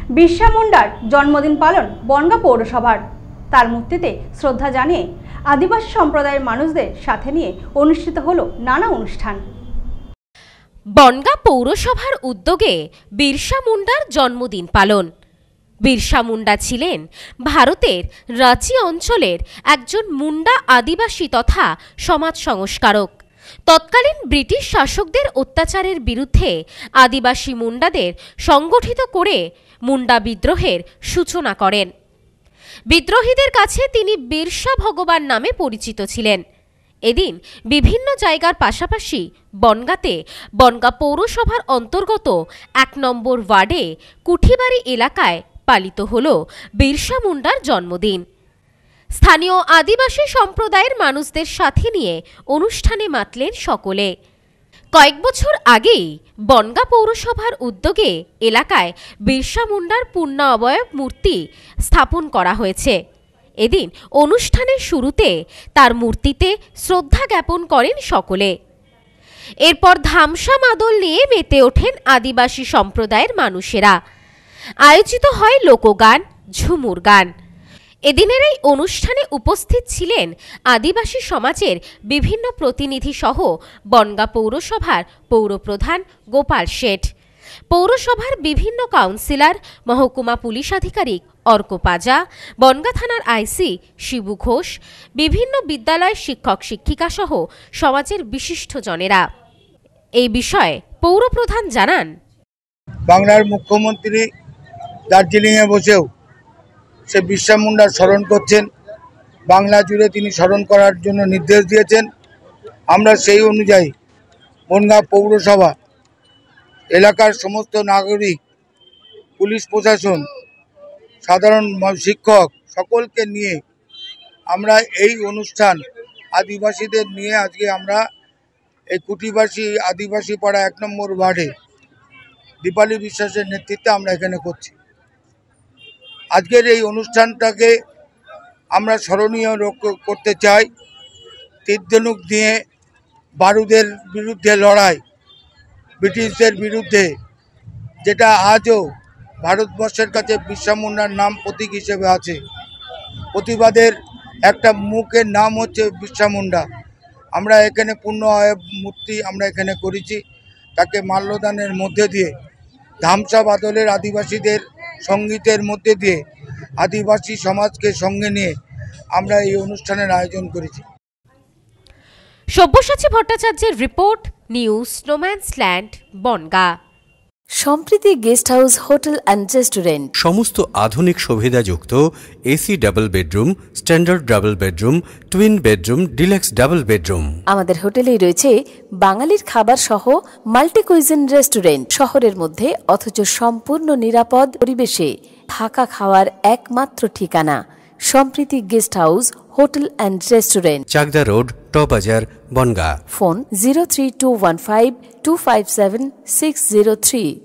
বিরসা মুন্ডার জন্মদিন পালন বনগাঁ পৌরসভার। তার মূর্তিতে শ্রদ্ধা জানিয়ে আদিবাসী সম্প্রদায়ের মানুষদের সাথে নিয়ে অনুষ্ঠিত হলো নানা অনুষ্ঠান। বনগাঁ পৌরসভার উদ্যোগে বিরসা মুন্ডার জন্মদিন পালন। বিরসা মুন্ডা ছিলেন ভারতের রাঁচি অঞ্চলের একজন মুন্ডা আদিবাসী তথা সমাজ সংস্কারক। তৎকালীন ব্রিটিশ শাসকদের অত্যাচারের বিরুদ্ধে আদিবাসী মুন্ডাদের সংগঠিত করে মুন্ডা বিদ্রোহের সূচনা করেন। বিদ্রোহীদের কাছে তিনি বিরসা ভগবান নামে পরিচিত ছিলেন। এদিন বিভিন্ন জায়গার পাশাপাশি বনগাঁতে বনগাঁ পৌরসভার অন্তর্গত ১ নম্বর ওয়ার্ডে কুঠিবাড়ি এলাকায় পালিত হল বিরসা মুন্ডার জন্মদিন। স্থানীয় আদিবাসী সম্প্রদায়ের মানুষদের সাথে নিয়ে অনুষ্ঠানে মাতলেন সকলে। কয়েক বছর আগেই বনগাঁ পৌরসভার উদ্যোগে এলাকায় বিরসা মুন্ডার পূর্ণ অবয়ব মূর্তি স্থাপন করা হয়েছে। এদিন অনুষ্ঠানের শুরুতে তার মূর্তিতে শ্রদ্ধা জ্ঞাপন করেন সকলে। এরপর ধামসা মাদল নিয়ে মেতে ওঠেন আদিবাসী সম্প্রদায়ের মানুষেরা। আয়োজিত হয় লোকগান, ঝুমুর গান। এদিনের এই অনুষ্ঠানে উপস্থিত ছিলেন আদিবাসী সমাজের বিভিন্ন প্রতিনিধি সহ বনগাঁ পৌরসভার পৌরপ্রধান গোপাল শেঠ, পৌরসভার বিভিন্ন কাউন্সিলর, মহকুমা পুলিশ আধিকারিক অর্ক পাজা, বনগাঁ থানার আইসি শিবু ঘোষ, বিভিন্ন বিদ্যালয়ের শিক্ষক শিক্ষিকা সহ সমাজের বিশিষ্টজনেরা। এই বিষয়ে পৌরপ্রধান জানান, বাংলার মুখ্যমন্ত্রী দার্জিলিংয়ে বসেও সে বিরসা মুন্ডার স্মরণ করছেন। বাংলা জুড়ে তিনি স্মরণ করার জন্য নির্দেশ দিয়েছেন। আমরা সেই অনুযায়ী বনগাঁ পৌরসভা এলাকার সমস্ত নাগরিক, পুলিশ প্রশাসন, সাধারণ শিক্ষক সকলকে নিয়ে আমরা এই অনুষ্ঠান আদিবাসীদের নিয়ে আজকে আমরা এই কুঠিবাসী আদিবাসী পাড়া ১ নম্বর ওয়ার্ডে দীপালি বিশ্বাসের নেতৃত্বে আমরা এখানে করছি। আজকের এই অনুষ্ঠানটাকে আমরা স্মরণীয় করতে চাই। তীর-ধনুক দিয়ে বারুদের বিরুদ্ধে লড়াই, ব্রিটিশদের বিরুদ্ধে, যেটা আজও ভারতবর্ষের কাছে বিরসা মুন্ডার নাম প্রতীক হিসেবে আছে। প্রতিবাদের একটা মুখের নাম হচ্ছে বিরসা মুন্ডা। আমরা এখানে পূর্ণ মূর্তি আমরা এখানে করেছি। তাকে মাল্যদানের মধ্যে দিয়ে, ধামসা বাদলের আদিবাসীদের সঙ্গীতের মধ্যে দিয়ে আদিবাসী সমাজকে সঙ্গে নিয়ে আমরা এই অনুষ্ঠানের আয়োজন করেছি। সব্যসাচী ভট্টাচার্যের রিপোর্ট, নিউজ স্নোম্যান্সল্যান্ড, Bangaon. Sampriti guest house, hotel and restaurant. সমস্ত আধুনিক সুবিধাযুক্ত AC double bedroom, standard double bedroom, twin bedroom, deluxe double bedroom. আমাদের হোটেলেই রয়েছে বাঙালির খাবার সহ মাল্টি কুইজিন রেস্টুরেন্ট। শহরের মধ্যে অথচ সম্পূর্ণ নিরাপদ পরিবেশে থাকা খাওয়ার একমাত্র ঠিকানা Sampriti guest house, hotel and restaurant, Chakdah road, টবাজার, বনগাঁ। ফোন 03215257603।